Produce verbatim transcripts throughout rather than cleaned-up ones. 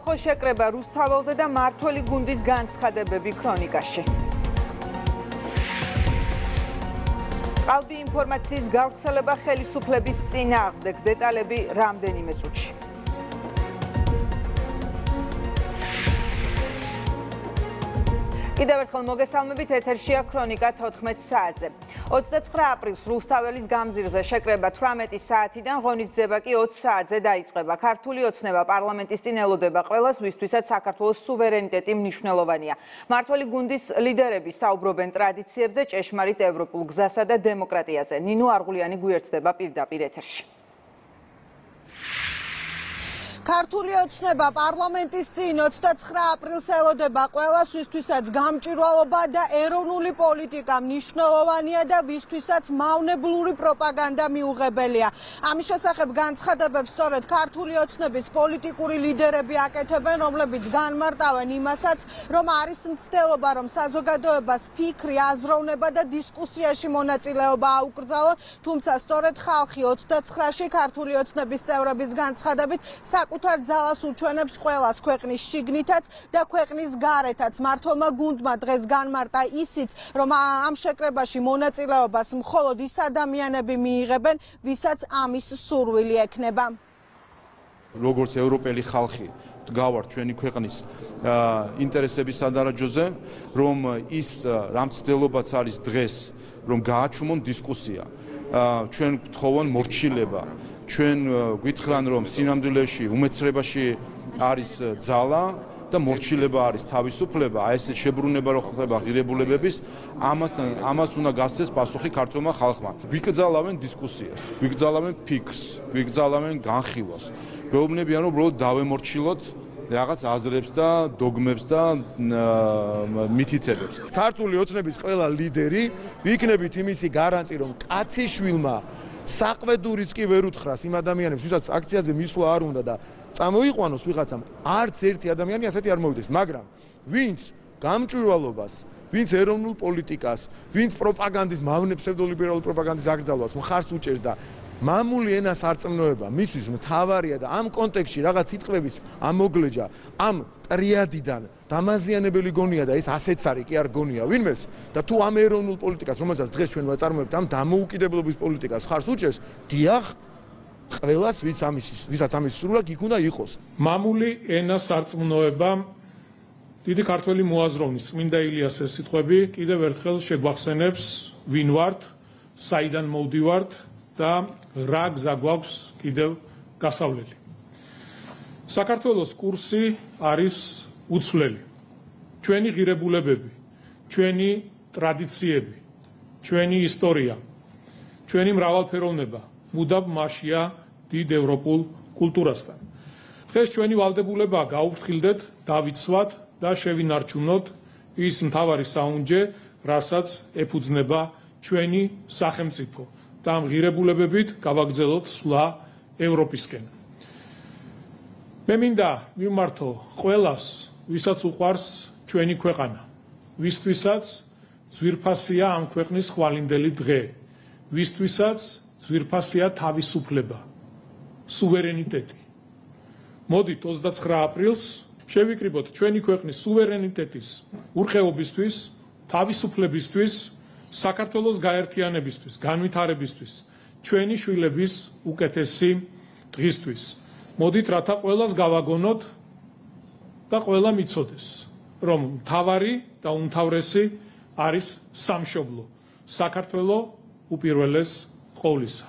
საწყო შეკრება რუსთაველზე და მმართველი გუნდის განცხადებები ქრონიკაში. ყალბი ინფორმაციის გავრცელება ხელისუფლების წინააღმდეგ, დეტალები რამდენიმე წუთში. კიდევ ერთხელ მოგესალმებით, ეთერშია ქრონიკა თოთხმეტ საათზე. ოცდაცხრა აპრილს რუსთაველის გამზირზე შეკრება თვრამეტი საათიდან, ღონისძიება კი ოცი საათზე დაიწყება. ქართული ოცნება პარლამენტის წინ ელოდება ყველას, ვისთვისაც საქართველოს სუვერენიტეტი მნიშვნელოვანია. მმართველი გუნდის ლიდერები საუბრობენ ტრადიციებზე, ჭეშმარიტ ევროპულ გზასა და დემოკრატიაზე. ნინო არღულიანი გვერდდება პირდაპირ ეთერში. ქართული ოცნება პარლამენტის წინ ოცდაცხრა აპრილს ელოდება ყველას, ვისთვისაც გამჭვირვალობა და ეროვნული პოლიტიკა მნიშვნელოვანია და ვისთვისაც მავნებლური პროპაგანდა მიუღებელია. ამის შესახებ განცხადებებს სწორედ ქართული ოცნების პოლიტიკური ლიდერები აკეთებენ, რომლებიც განმარტავენ იმასაც, რომ არის მცდელობა, რომ საზოგადოებას ფიქრი, აზროვნება და დისკუსიაში მონაწილეობა აუკრძალონ, თუმცა სწორედ ხალხი ოცდაცხრაში ქართული ოცნების წევრების განცხადებით საკუთარ ძალას უჩვენებს ყველას ქვეყნის შიგნითაც და ქვეყნის გარეთაც. მმართველმა გუნდმა დღეს განმარტა ისიც, რომ ამ შეკრებაში მონაწილეობას მხოლოდ ის ადამიანები მიიღებენ, ვისაც ამის სურვილი ექნება. როგორც ევროპელი ხალხი გავართ ჩვენი ქვეყნის ინტერესების სადარაჯოზე, რომ ის რამცდელობაც არის დღეს, რომ გააჩუმონ დისკუსია, ჩვენ გთხოვონ მორჩილება. ჩვენ გვითხრან, რომ სინამდვილეში უმეცრებაში არის ძალა და მორჩილება არის თავისუფლება, აი ესე შებრუნება რო ხდება ღირებულებების, ამას ამას უნდა გასცეს პასუხი ქართულმა ხალხმა. ვიკრძალავენ დისკუსიას, ვიკრძალავენ ფიქრს, ვიკრძალავენ განხილვას. გვეუბნებიან, რომ უბრალოდ დავემორჩილოთ რაღაც აზრებს და დოგმებს და მითითებებს. ქართული ოცნების ყველა ლიდერი ვიქნებით იმისი გარანტი, რომ კაციშვილმა საყვედურიც კი ვერ უთხრას იმ ადამიანებს, ვისაც აქციაზე მისვლა არ უნდა და წამოიყვანოს ვიღაცამ, არც ერთი ადამიანი ასეთი არ მოვიდეს, მაგრამ ვინც გამჭვირვალობას, ვინც ეროვნულ პოლიტიკას, ვინც პროპაგანდის, მავნე ფსევდოლიბერალური პროპაგანდის აკრძალვას მხარს უჭერს და მამული ენას არწმუნოება მისთვის მთავარია და ამ კონტექსტში რაღაც სიტყვების ამოგლეჯა, ამ ტრიადიდან დამაზიანებელი გონია და ეს ასეც არის, კი არ გონია ვინმეს და თუ ამ ეროვნულ პოლიტიკას, რომელსაც დღეს ჩვენ ვაწარმოებთ, ამ დამოუკიდებლობის პოლიტიკას ხარს უჭერს, დიახ, ყველას ვინც ამის ვისაც ამის სრულად იქ უნდა იყოს. მამული ენას არწმუნოება დიდი ქართველი მოაზროვნის წმინდა ილიასის სიტყვები კიდევ ერთხელ შეგვახსენებს ვინ ვართ, საიდან მოვდივართ და რა გზა გვაქვს კიდევ გასავლელი. საქართველოს კურსი არის უცვლელი. ჩვენი ღირებულებები, ჩვენი ტრადიციები, ჩვენი ისტორია, ჩვენი მრავალფეროვნება მუდამ მასშია დიდ ევროპულ კულტურასთან. დღეს ჩვენი ვალდებულებაა გაუფრთხილდეთ, დავიცვათ და შევინარჩუნოთ ის მთავარი საუნჯე, რასაც ეფუძნება ჩვენი სახელმწიფო და ამ ღირებულებებით გავაგრძელოთ სვლა ევროპისკენ. მე მინდა მივმართო ყველას, ვისაც უყვარს ჩვენი ქვეყანა, ვისთვისაც ძვირფასია ამ ქვეყნის ხვალინდელი დღე, ვისთვისაც ძვირფასია თავისუფლება, სუვერენიტეტი. მოდით ოცდაცხრა აპრილს შევიკრიბოთ ჩვენი ქვეყნის სუვერენიტეტის ურხეობისთვის, თავისუფლებისთვის, საქართველოს გაერთიანებისთვის, განვითარებისთვის, ჩვენი შვილების უკეთესი დღისთვის. მოდით რათა ყველას გავაგონოთ და ყველა მიცოდეს, რომ მთავარი და უმთავრესი არის სამშობლო, საქართველო უპირველეს ყოვლისა.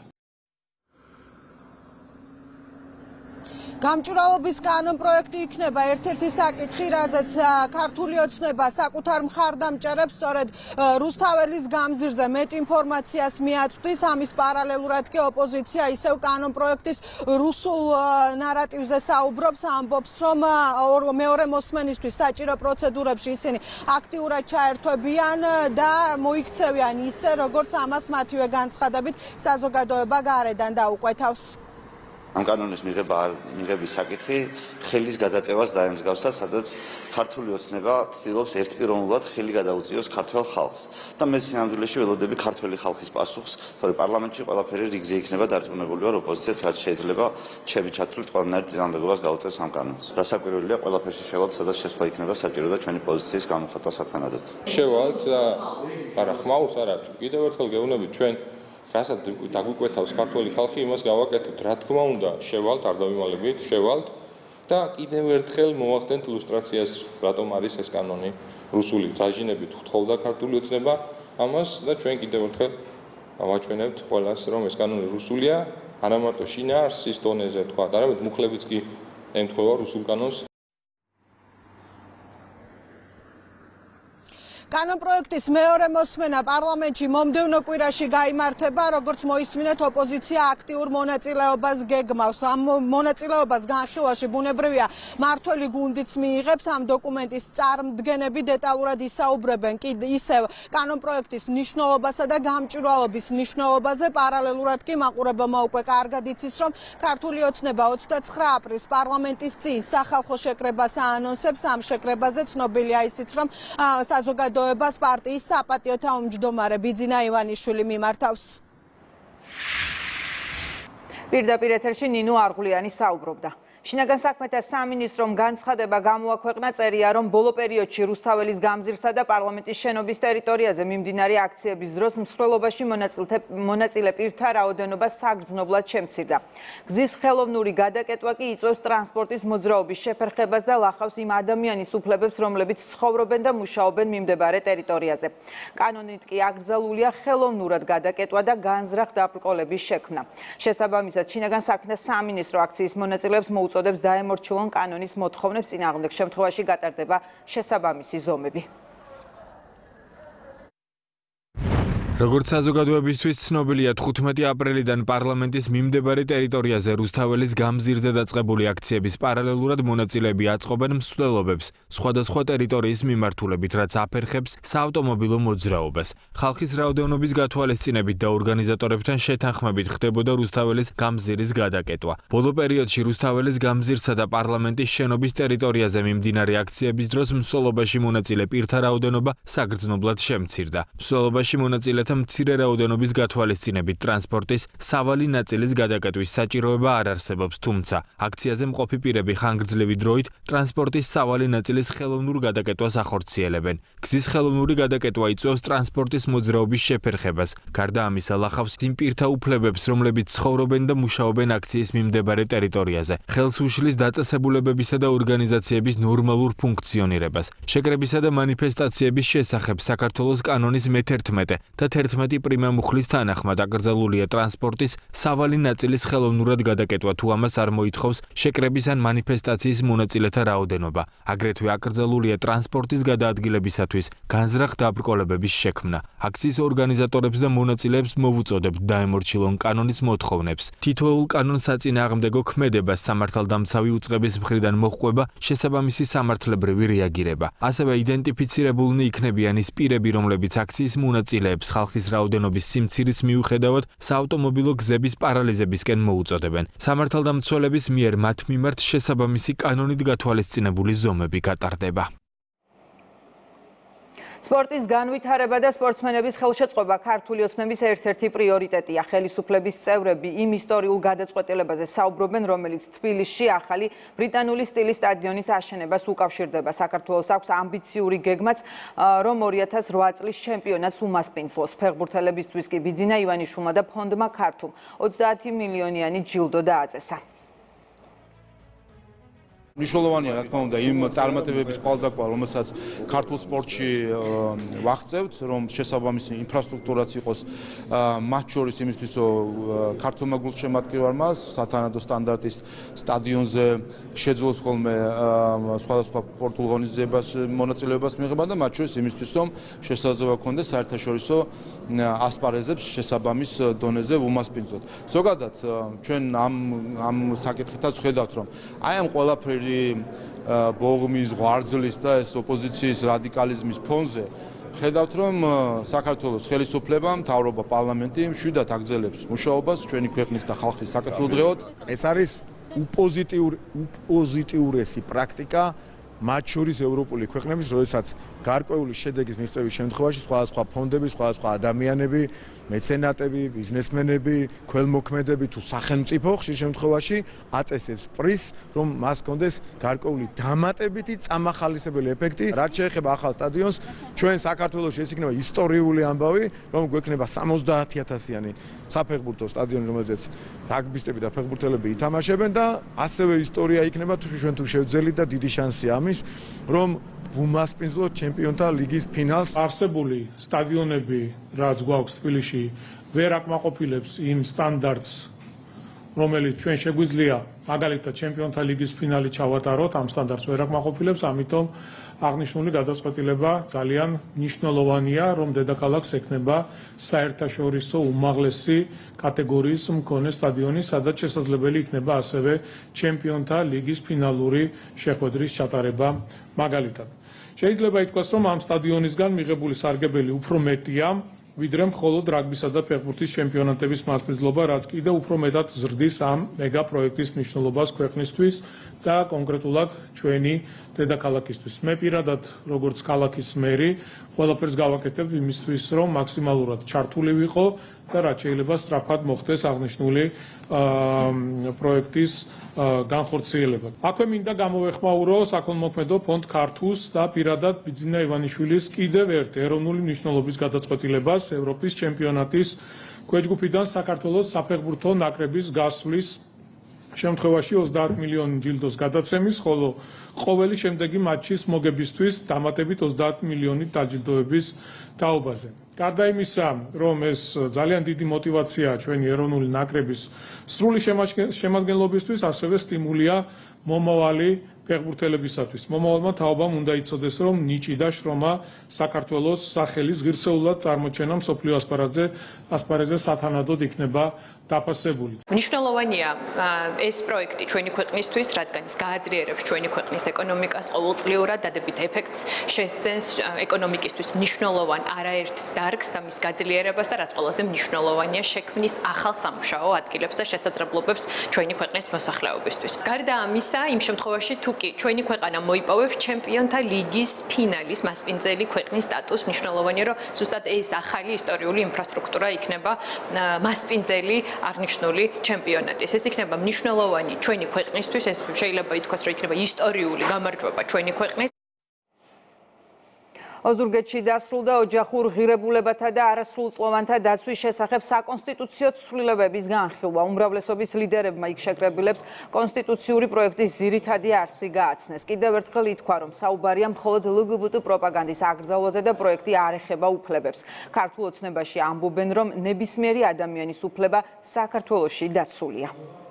გამჭვირვალობის კანონპროექტი იქნება ერთ-ერთი საკითხი, რაზეც ქართული ოცნება საკუთარ მხარდამჭერებს სწორედ რუსთაველის გამზირზე მეტ ინფორმაციას მიაწვდის. ამის პარალელურად კი ოპოზიცია ისევ კანონპროექტის რუსულ ნარატივზე საუბრობს, ამბობს, რომ მეორე მოსმენისთვის საჭირო პროცედურებში ისინი აქტიურად ჩაერთვებიან და მოიქცევიან ისე, როგორც ამას მათივე განცხადებით საზოგადოება გარედან დაუკვეთავს. ამ კანონის მიღება მიღების საკითხი ხელის გადაწევას დაემსგავსა, სადაც ქართული ოცნება ცდილობს ერთპიროვნულად ხელი გადაუწიოს ქართველ ხალხს. და მე სინამდვილეში ველოდები ქართველი ხალხის პასუხს, თორე პარლამენტში ყველაფერი რიგზე იქნება დარწმუნებული ვარ, ოპოზიციაც რაც შეიძლება ჩემი ჩათვლით ყველანაირ წინააღმდეგობას გაუწევს ამ კანონს. რასაკვირველია, ყველაფერში შევალთ, სადაც შესვლა იქნება საჭირო და ჩვენი პოზიციის გამოხატვა სათანადოდ. შევალთ და არა ხმაურს არა, კიდევ ერთხელ გეუბნებით ჩვენ რასაც დაგვიკვეთავს ქართველი ხალხი, იმას გავაკეთებთ. რა თქმა უნდა, შევალთ, არ დავიმალებით, შევალთ და კიდევ ერთხელ მოვახდენთ ილუსტრაციას, რატომ არის ეს კანონი რუსული დაჟინებით გთხოვდა ქართული ოცნება ამას და ჩვენ კიდევ ერთხელ ავაჩვენებთ ყველას, რომ ეს კანონი რუსულია, არა მარტო შინაარსის დონეზე თქვა, არამედ მუხლებიც კი ემთხვევა რუსულ კანონს. კანონპროექტის მეორე მოსმენა პარლამენტში მომდევნო კვირაში გაიმართება, როგორც მოისმინეთ, ოპოზიცია აქტიურ მონაწილეობას გეგმავს. ამ მონაწილეობას განხილვაში ბუნებრივია მართველი გუნდიც მიიღებს. ამ დოკუმენტის წარმდგენები დეტალურად ისაუბრებენ ისევ კანონპროექტის მნიშვნელობასა და გამჭვირვალობის მნიშვნელობაზე. პარალელურად კი მაყურებელმა უკვე კარგად იცის, რომ ქართული ოცნება ოცდაცხრა აპრილს პარლამენტის წინ სახალხო შეკრებას აანონსებს. ამ შეკრებაზე ცნობილია ისიც, რომ საზოგადო პარტიის საპატიო თავმჯდომარე ბიძინა ივანიშვილი მიმართავს. პირდაპირ ეთერში ნინო არღულიანი საუბრობდა. შინაგან საქმეთა სამინისტრომ განცხადება გამოაქვეყნა, წერია, რომ ბოლო პერიოდში რუსთაველის გამზირსა და პარლამენტის შენობის ტერიტორიაზე მიმდინარე აქციების დროს მსვლელობაში მონაწილე პირთა რაოდენობა საგრძნობლად შემცირდა. გზის ხელოვნური გადაკეტვა კი იწვევს ტრანსპორტის მოძრაობის შეფერხებას და ლახავს იმ ადამიანის უფლებებს, რომლებიც ცხოვრობენ და მუშაობენ მიმდებარე ტერიტორიაზე. კანონით კი აკრძალულია ხელოვნურად გადაკეტვა და განზრახ დაბრკოლების შექმნა. შესაბამისად, შინაგან საქმეთა სამინისტრო აქციის მონაწილეებს უწოდებს დაემორჩილონ კანონის მოთხოვნებს, წინააღმდეგ შემთხვევაში გატარდება შესაბამისი ზომები. როგორც საზოგადოებისთვის ცნობილია, თხუთმეტი აპრილიდან პარლამენტის მიმდებარე ტერიტორიაზე რუსთაველის გამზირზე დაწყებული აქციების პარალელურად მონაწილეები აწყობენ მსვლელობებს სხვადასხვა ტერიტორიის მიმართულებით, რაც აფერხებს საავტომობილო მოძრაობას. ხალხის რაოდენობის გათვალისწინებით და ორგანიზატორებთან შეთანხმებით ხდებოდა რუსთაველის გამზირის გადაკეტვა. ბოლო პერიოდში რუსთაველის გამზირსა და პარლამენტის შენობის ტერიტორიაზე მიმდინარე აქციების დროს მსვლელობაში მონაწილე პირთა რაოდენობა საგრძნობლად შემცირდა. მსვლელობაში მონაწილეთა მცირე რაოდენობის გათვალისწინებით ტრანსპორტის სავალი ნაწილის გადაკეტვის საჭიროება არ არსებობს, თუმცა აქციაზე მყოფი პირები ხანგრძლივი დროით ტრანსპორტის სავალი ნაწილის ხელოვნურ გადაკეტვას ახორციელებენ. გზის ხელოვნური გადაკეტვა იწვევს ტრანსპორტის მოძრაობის შეფერხებას. გარდა ამისა, ლახავს იმ პირთა უფლებებს, რომლებიც ცხოვრობენ და მუშაობენ აქციის მიმდებარე ტერიტორიაზე. ხელს უშლის დაწესებულებებისა და ორგანიზაციების ნორმალურ ფუნქციონირებას. შეკრებისა და მანიფესტაციების შესახებ საქართველოს კანონის მეთერთმეტე და თერთმეტი პრიმა მუხლის თანახმად აკრძალულია ტრანსპორტის სავალი ნაწილის ხელოვნურად გადაკეტვა, თუ ამას არ მოითხოვს შეკრების ან მანიფესტაციის მონაწილეთა რაოდენობა. აგრეთვე აკრძალულია ტრანსპორტის გადაადგილებისათვის განზრახ დაბრკოლებების შექმნა. აქციის ორგანიზატორებს და მონაწილეებს მოვუწოდებთ დაემორჩილონ კანონის მოთხოვნებს. თითოეულ კანონს საწინააღმდეგო ქმედებას სამართალდამცავი უწყების მხრიდან მოჰყვება შესაბამისი სამართლებრივი რეაგირება. ასევე იდენტიფიცირებულნი იქნებიან ის პირები, რომლებიც აქციის მონაწილეებს ხალხის რაოდენობის სიმცირის მიუხედავად საავტომობილო გზების პარალიზებისკენ მოუწოდებენ. სამართალდამცველების მიერ მათ მიმართ შესაბამისი კანონით გათვალისწინებული ზომები გატარდება. სპორტის განვითარება და სპორტსმენების ხელშეწყობა ქართული ოცნების ერთ-ერთი პრიორიტეტია. ხელისუფლების წევრები იმ ისტორიულ გადაწყვეტილებაზე საუბრობენ, რომელიც თბილისში ახალი ბრიტანული სტილის სტადიონის აშენებას უკავშირდება. საქართველოს აქვს ამბიციური გეგმაც, რომ ორი ათას რვა წლის ჩემპიონატს უმასპინძლოს. ფეხბურთელებისთვის კი ბიძინა ივანიშვილმა და ფონდმა ქართუმ ოცდაათი მილიონიანი ჯილდო დააწესა. მნიშვნელოვანია, რა თქმა უნდა, იმ წარმატებების ყალდაკვა, რომელსაც ქართულ სპორტში ვაღწევთ, რომ შესაბამისი ინფრასტრუქტურაც იყოს მათ შორის იმისთვის, რომ ქართულმა გულშემატკივარმა სათანადო სტანდარტის სტადიონზე შეძლოს ხოლმე სხვადასხვა სპორტულ ღონისძიებას მონაწილეობას მიიღება და მათ შორის იმისთვის, რომ შესაძლებლობა ჰქონდეს საერთაშორისო ასპარეზებს შესაბამის დონეზე უმასპინძლოთ. ზოგადად ჩვენ ამ ამ საკითხითაც ხედავთ, რომ აი ამ ყველაფერი ბოღმის, ღვარძლის და ეს ოპოზიციის რადიკალიზმის ფონზე ხედავთ რომ საქართველოს ხელისუფლება, მთავრობა, პარლამენტი მშვიდად აგრძელებს მუშაობას ჩვენი ქვეყნის და ხალხის საკეთილდღეოდ. ეს არის უპოზიტიური უპოზიტიურესი პრაქტიკა მათ შორის ევროპული ქვეყნების, როდესაც გარკვეული შედეგის მიღწევის შემთხვევაში სხვადასხვა ფონდები, სხვადასხვა ადამიანები, მეცენატები, ბიზნესმენები, ქველმოქმედები თუ სახელმწიფო ხშირ შემთხვევაში აწესებს პრიზს, რომ მას კონდეს გარკვეული დამატებითი წამახალისებელი ეფექტი. რაც შეეხება ახალ სტადიონს, ჩვენ საქართველოში ეს იქნება ისტორიული ამბავი, რომ გვექნება სამოცდაათი ათასიანი საფეხბურთო სტადიონი, რომელზეც რაგბისტები და ფეხბურთელები ითამაშებენ და ასევე ისტორია იქნება თუ ჩვენ თუ შევძელით და დიდი შანსია ამის, რომ ვუმასპინძლოთ ჩემპიონთა ლიგის ფინალს. არსებული სტადიონები, რაც გვაქვს თბილისში, ვერ აკმაყოფილებს იმ სტანდარტს, რომელიც ჩვენ შეგვიძლია მაგალითად ჩემპიონთა ლიგის ფინალი ჩავატაროთ, ამ სტანდარტს ვერ აკმაყოფილებს, ამიტომ აღნიშნული გადაწყვეტილება ძალიან მნიშვნელოვანია, რომ დედაქალაქს ექნება საერთაშორისო უმაღლესი კატეგორიის მქონე სტადიონი, სადაც შესაძლებელი იქნება ასევე ჩემპიონთა ლიგის ფინალური შეხვედრის ჩატარება მაგალითად. შეიძლება ითქვას, რომ ამ სტადიონისგან მიღებული სარგებელი უფრო მეტია, ვიდრე მხოლოდ რაგბისა და ფეხბურთის ჩემპიონატების მასპინძლობა, რაც კიდევ უფრო მეტად ზრდის ამ მეგა პროექტის მნიშვნელობას ქვეყნისთვის და კონკრეტულად ჩვენი დედაქალაქისთვის. მე პირადად, როგორც ქალაქის მერი, ყველაფერს გავაკეთებ იმისთვის, რომ მაქსიმალურად ჩართული ვიყო და რაც შეიძლება სწრაფად მოხდეს აღნიშნული პროექტის განხორციელება. აქვე მინდა გამოვეხმაურო საქველმოქმედო ფონდ ქართულს და პირადად ბიძინა ივანიშვილის კიდევ ერთ ეროვნული მნიშვნელობის გადაწყვეტილებას ევროპის ჩემპიონატის ქვეჯგუფიდან საქართველოს საფეხბურთო ნაკრების გასვლის შემთხვევაში ოცდაათ მილიონი ჯილდოს გადაცემის, ხოლო ყოველი შემდეგი მატჩის მოგებისთვის დამატებით ოცდაათ მილიონი დაჯილდოების თაობაზე. გარდა იმისა, რომ ეს ძალიან დიდი мотиваციაა ჩვენი ეროვნული ნაკრების სრული შემადგენლობისთვის, ასევე სტიმულია მომავალი ფეხბურთელებისათვის. მომავალმა თაობამ უნდა იცოდეს, რომ ნიჭი და შრომა საქართველოს სახელის ღირსეულად წარმოჩენა მსოფლიო ასპარეზზე ასპარეზზე სათანადოდ იქნება დაფასებული. მნიშვნელოვანია ეს პროექტი ჩვენი ქვეყნისთვის, რადგან ის გააძლიერებს ჩვენი ქვეყნის ეკონომიკას ყოველწლიურად, დადებით ეფექტს შესცენს ეკონომიკისთვის მნიშვნელოვან არაერთ დარგს და მის გაძლიერებას და რაც ყველაზე მნიშვნელოვანია, შექმნის ახალ სამუშაო ადგილებს და შესაძლებლობებს ჩვენი ქვეყნის მოსახლეობისთვის. გარდა ამისა, იმ შემთხვევაში თუ კი ჩვენი ქვეყანა მოიპოვებს ჩემპიონთა ლიგის ფინალის მასპინძელი ქვეყნის სტატუსს, მნიშვნელოვანია, რომ ზუსტად ეს ახალი ისტორიული ინფრასტრუქტურა იქნება მასპინძელი აღნიშნული ჩემპიონატის. ეს იქნება მნიშვნელოვანი ჩვენი ქვეყნისთვის, ეს შეიძლება ითქვას, რომ იქნება ისტორიული გამარჯვება ჩვენი ქვეყნის. ოზურგეთში დასრულდა ოჯახურ ღირებულებათა და არასრულწლოვანთა დაცვის შესახებ საკონსტიტუციო ცვლილებების განხილვა. უმრავლესობის ლიდერებმა იქ შეკრებილებს კონსტიტუციური პროექტის ძირითადი არსი გააცნეს. კიდევ ერთხელ ითქვა, რომ საუბარია მხოლოდ ელ გი ბი ტი პროპაგანდის აკრძალვაზე და პროექტი არ ეხება უფლებებს. ქართულ ოცნებაში ამბობენ, რომ ნებისმიერი ადამიანის უფლება საქართველოში დაცულია.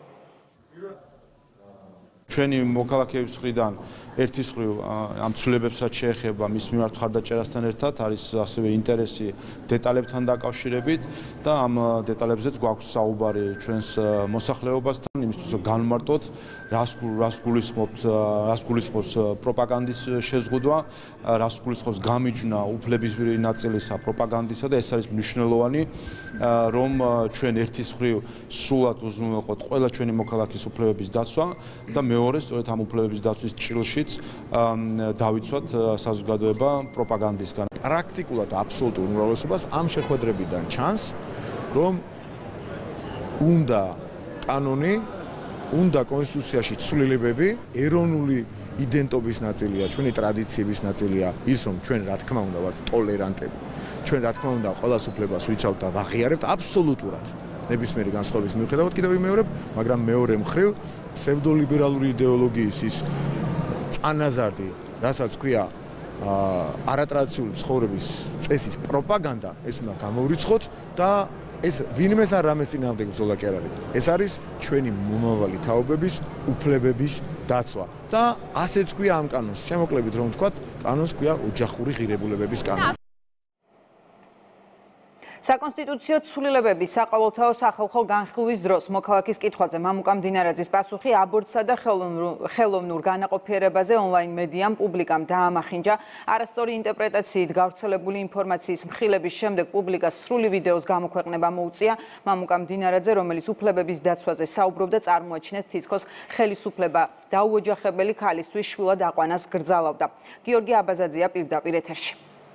ჩვენი მოქალაქეების მხრიდან ერთის მხრივ ამ ცვლილებებს რაც შეეხება მის მიმართ მხარდაჭერასთან ერთად არის ასევე ინტერესი დეტალებთან დაკავშირებით და ამ დეტალებზეც გვაქვს საუბარი ჩვენს მოსახლეობასთან იმისთვის რომ განმარტოთ რას რას გულისხმობთ რას გულისხმობს პროპაგანდის შეზღუდვა რას გულისხმობს გამიჯვნა უფლებისმიერი ნაწილისა პროპაგანდისა და ეს არის მნიშვნელოვანი რომ ჩვენ ერთის მხრივ სრულად უზრუნველყოთ ყველა ჩვენი მოქალაქის უფლებების დაცვა და მეორე სწორედ ამ უფლებების დაცვის ჭრილშიც დავიცვათ საზოგადოება პროპაგანდისგან. პრაქტიკულად აბსოლუტურ უმრავლესობას ამ შეხვედრებიდან ჩანს, რომ უნდა კანონი, უნდა კონსტიტუციაში ცვლილებები, ეროვნული იდენტობის ნაწილია, ჩვენი ტრადიციების ნაწილია ის, რომ ჩვენ რა თქმა უნდა ვართ ტოლერანტები. ჩვენ რა თქმა უნდა ყველას უფლებას ვიცავთ და ვაღიარებთ აბსოლუტურად. ნებისმიერი განსხვავების მიუხედავად კიდევ ვიმეორებ, მაგრამ მეორე მხრივ ფსევდოლიბერალური იდეოლოგიის ის წანაზარდი, რასაც ქვია არატრადიციული ცხოვრების წესის პროპაგანდა, ეს უნდა გამოვრიცხოთ და ეს ვინმეს არ რამეს წინააღმდეგ ბრძოლა კი არ არის. ეს არის ჩვენი მომავალი თაობების უფლებების დაცვა და ასეც ქვია ამ კანონს. შემოკლებით რომ ვთქვათ, კანონს ქვია ოჯახური ღირებულებების კანონი. საკონსტიტუციო ცვლილებების საყოველთაო სახალხო განხილვის დროს მოქალაქის კითხვაზე მამუკა მდინარაძის პასუხი აბორტსა და ხელოვნურ განაყოფიერებაზე ონლაინ მედიამ პუბლიკამ დაამახინჯა. არასწორი ინტერპრეტაციით გავრცელებული ინფორმაციის მხილების შემდეგ პუბლიკას სრული ვიდეოს გამოქვეყნება მოუწია. მამუკა მდინარაძე, რომელიც უფლებების დაცვაზე საუბრობდა, წარმოაჩინეთ თითქოს ხელისუფლება დაუოჯახებელი ქალისთვის შვილად აყვანას გრძალავდა. გიორგი აბაზაძეა პირდაპირ ეთერში.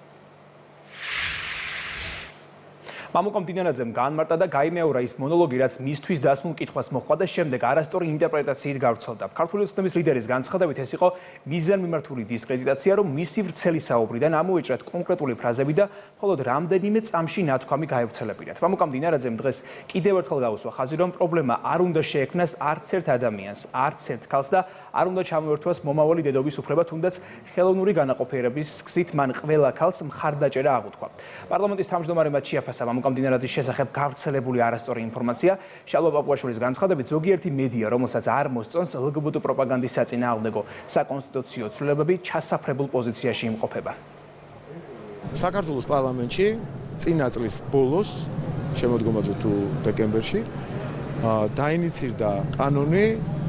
მამუკა მდინარაძემ გაანმარტა და გაიმეორა ის მონოლოგი, რაც მისთვის დასმულ კითხვას მოჰყვა და შემდეგ არასწორი ინტერპრეტაციით გავრცელდა. ქართული ოცნების ლიდერის განცხადებით ეს იყო მიზანმიმართული დისკრედიტაცია, რომ მისი ვრცელი საუბრიდან ამოეჭრათ კონკრეტული ფრაზები და მხოლოდ რამდენიმე წამში ნათქვამი გაევრცელებინათ. მამუკა მდინარაძემ დღეს კიდევ ერთხელ გაუსვა ხაზი, რომ პრობლემა არ უნდა შეექმნას არც ერთ ადამიანს, არც ერთ ქალს და არ უნდა ჩამოერთვას მომავალი დედობის უფლება, თუნდაც ხელოვნური განაყოფიერების გზით მან ყველა ქალს მხარდაჭერა აღუთქვა. პარლამენტის თავმჯდომარემ შეაფასა მამუკა მდინარაძის შესახებ გავრცელებული არასწორი ინფორმაცია. შალვა პაპუაშვილის განცხადებით, ზოგიერთი მედია, რომელსაც არ მოსწონს ლგბტ პროპაგანდის საწინააღმდეგო საკონსტიტუციო ცვლილებები, ჩასაფრებულ პოზიციაში იმყოფება. საქართველოს პარლამენტში წინა წლის ბოლოს, შემოდგომაზე თუ დეკემბერში, დაინიცირდა კანონი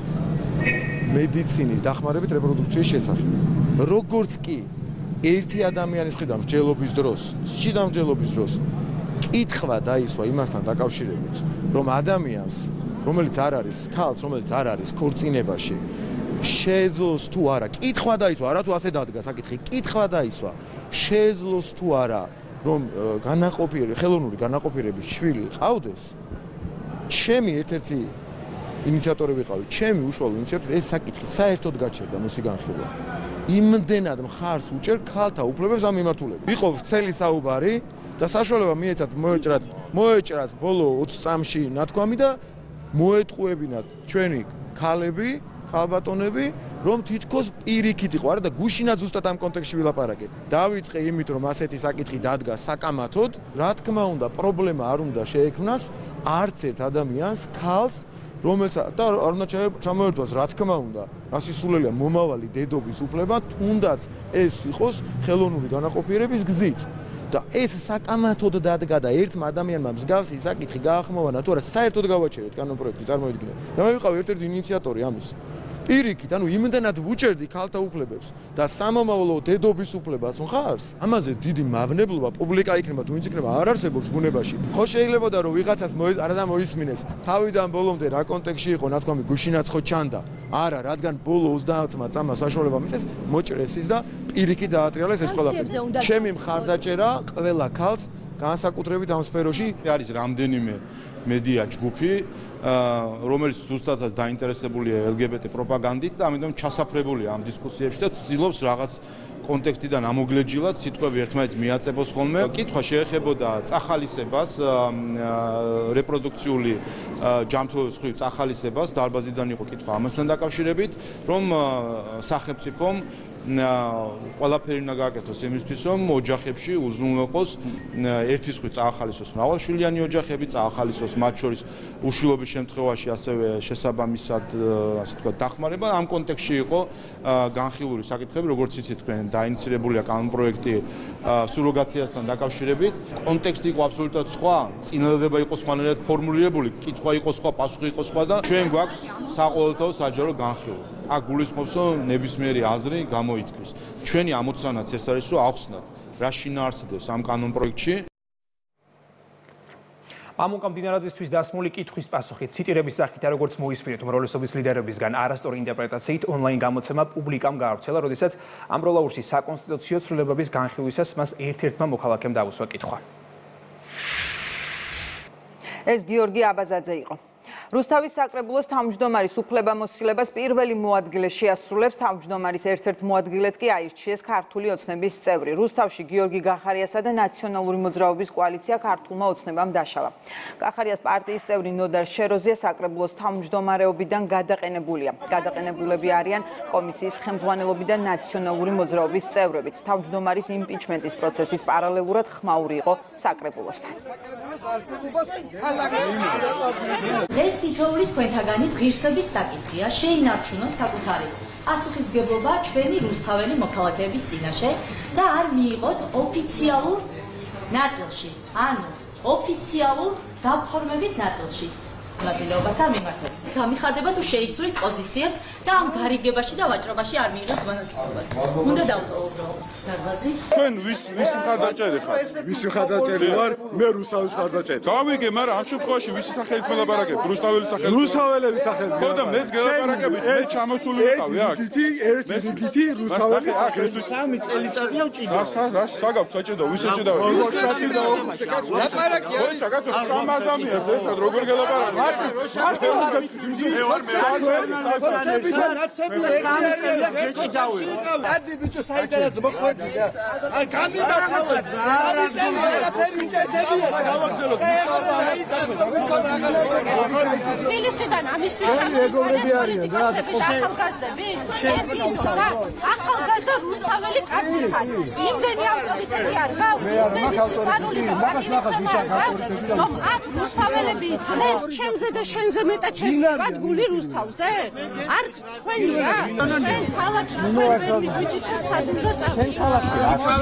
მედიცინის დახმარებით რეპროდუქციის შესახებ. როგორც კი ერთი ადამიანის მხრიდან მსჯელობის დროს, სჭიდამსჯელობის დროს კითხვა დაისვა იმასთან დაკავშირებით, რომ ადამიანს, რომელიც არ არის ქალს, რომელიც არ არის ქორწინებაში, შეეძლოს თუ არა, კითხვა დაისვა, არა თუ ასე დადგა საკითხი, კითხვა დაისვა, შეეძლოს თუ არა, რომ განაყოფიერების, ხელოვნური განაყოფიერების შვილი ყავდეს, ჩემი ერთ-ერთი ინიციატორი ვიყავი, ჩემი უშუალო ინიციატორი ეს საკითხი საერთოდ გაჩერდა მისი განხილვა. იმდენად მხარს უჭერ ქალთა უფლებებს ამ მიმართულებით. იყო ვრცელი საუბარი და საშუალება მიეცათ მოეჭრათ, მოეჭრათ ბოლო ოცი წამში ნათქვამი და მოეტყუებინათ ჩვენი ქალები, ქალბატონები, რომ თითქოს პირიქით იყო, არა და გუშინაც ზუსტად ამ კონტექსტში ვილაპარაკეთ. დავიწყე იმით, რომ ასეთი საკითხი დადგა საკამათოდ, რა თქმა უნდა, პრობლემა არ უნდა შეექმნას არც ერთ ადამიანს, ქალს, რომელსაც და არ უნდა ჩამოერთვას, რა თქმა უნდა, გასისულელია მომავალი დედობის უფლება, თუნდაც ეს იყოს ხელოვნური განაყოფიერების გზით. და ეს საკამათოდ დადგა და ერთმა ადამიანმა მსგავსი საკითხი გაახმოვანა, თუ არა საერთოდ გავაჩერეთ კანონპროექტი, წარმოიდგინეთ. და მე ვიყავი ერთ-ერთი ინიციატორი ამის. პირიქით, ანუ იმდენად ვუჭერდი ქალთა უფლებებს და სამომავლო დედობის უფლებას მხარს, ამაზე დიდი მავნებლობა პუბლიკა იქნება თუ ვინც იქნება არ არსებობს ბუნებაში. ხო შეიძლებოდა რომ ვიღაცას არადა მოისმინეს, თავიდან ბოლომდე რა კონტექსტში იყო, ნათქვამი გუშინაც ხო ჩანდა. არა, რადგან ბოლო ოცდაათმა წამმა საშუალება მისცეს, მოჭრესის და პირიქით დაატრიალეს ეს ყველაფერი. ჩემი მხარდაჭერა ყველა ქალს განსაკუთრებით ამ სფეროში არის რამდენიმე მედია ჯგუფი, რომელიც ზუსტადაც დაინტერესებულია ელგბტ პროპაგანდით და ამიტომ ჩასაფრებულია ამ დისკუსიებში და ცდილობს რაღაც კონტექსტიდან ამოგლეჯილად სიტყვები ერთმანეთს მიაწებოს ხოლმე. კითხვა შეეხებოდა წახალისებას, რეპროდუქციული ჯანმრთელობის მხრივ წახალისებას, დარბაზიდან იყო კითხვა ამასთან დაკავშირებით, რომ სახელმწიფომ ყველაფერი უნდა გააკეთოს იმისთვის, რომ ოჯახებში უზრუნველყოს ერთი სხვი წაახალისოს მრავალშვილიანი ოჯახები, წაახალისოს მათ შორის უშვილობის შემთხვევაში ასევე შესაბამისად, ასე ვთქვათ, დახმარება. ამ კონტექსტში იყო განხილული საკითხები, როგორც იცით თქვენ, დაინიცირებულია კანონპროექტი სუროგაციასთან დაკავშირებით. კონტექსტი იყო აბსოლუტურად სხვა, წინადადება იყო სხვანაირად ფორმულირებული, კითხვა იყო სხვა, პასუხი იყო სხვა და ჩვენ გვაქვს საყოველთაო საჯარო განხილვა. აქ გულისხმობს, რომ ნებისმიერი აზრი გამოითქმის. ჩვენი ამოცანაც ეს არის, რომ ახსნათ, რა შინაარსებობს ამ კანონპროექტში. მამუკა მდინარაძისთვის დასმული კითხვის პასუხი ციტირების სახით, როგორც მოისმინეთ უმრავლესობის ლიდერებისგან არასწორი ინტერპრეტაციით ონლაინ გამოცემა პუბლიკამ გაავრცელა, როდესაც ამბროლაურში საკონსტიტუციო ცვლილებების განხილვისას მას ერთ-ერთმა მოქალაქემ დაუსვა კითხვა. ეს გიორგი აბაზაძე იყო. რუსთავის საკრებულოს თავმჯდომარის უფლებამოსილებას პირველი მოადგილე შეასრულებს, თავმჯდომარის ერთ-ერთ მოადგილედ კი აირჩიეს ქართული ოცნების წევრი. რუსთავში გიორგი გახარიასა და ნაციონალური მოძრაობის კოალიცია ქართულმა ოცნებამ დაშალა. გახარიას პარტიის წევრი ნოდარ შეროზია საკრებულოს თავმჯდომარეობიდან გადაყენებულია. გადაყენებულები არიან კომისიის ხელმძღვანელობიდან ნაციონალური მოძრაობის წევრებიც. თავმჯდომარის იმპიჩმენტის პროცესის პარალელურად ხმაური იყო საკრებულოსთან. ეს თითოეული თქვენთაგანის ღირსების საკითხია, შეინარჩუნოთ საკუთარი პასუხისმგებლობა ჩვენი რუსთაველი მოქალაქეების წინაშე და არ მიიღოთ ოფიციალურ ნაწილში, ანუ ოფიციალურ დაფორმების ნაწილში. მონაწილეობას არ მიმართებით. გამიხარდება თუ შეიცვლით პოზიციებს და ამ გარიგებაში და ვაჭრობაში არ მიიღეთ მონაწილეობას. უნდა დავტოვო დარბაზი. თქვენ ვის ვის მხარდაჭერი ხარ? ვის მხარდაჭერი ვარ? მე რუსთავის მხარდაჭერი. გავიგე, მაგრამ ამ შემთხვევაში ვისი სახელით მელაპარაკებ? რუსთაველის სახელით. რუსთაველების სახელით. ხო და მეც გელაპარაკებით, მე ჩამოსული ვიყავი აქ. ერთი ერთი რიგითი რუსთაველის სახელით. სამი წელიწადია ვჭიდო. რა რა საგავ საჭედო, ვის ეჭედავ? როგორ საჭედო? ლაპარაკია. ხო, კაცო, სამ ადამიანს ერთად როგორ გელაპარაკებ? ადი ბიჭო საიდანაც მოხვედი და არ გამიმართავე სამი წელი არაფერი ჭედებია გავაგზავნო თბილისიდან ამისთვის ჩამოვიყვანეთ პოლიტიკოსები და ახალგაზრდები ეს ის რა ახალგაზრდა რუსთაველი კაცი ხარ იმდენი ავტორიტეტი არ გაქვს იმდენი სიყვარული და პატივისცემა არ გაქვს რომ აქ რუსთაველები იყვნენ ჩემზე და შენზე მეტად შეგვიძლია გული რუსთავზე არ ხვენია ჩვენ ქალაქში ხვენი ბიჭით სადმდა წავ ჩვენ ქალაქში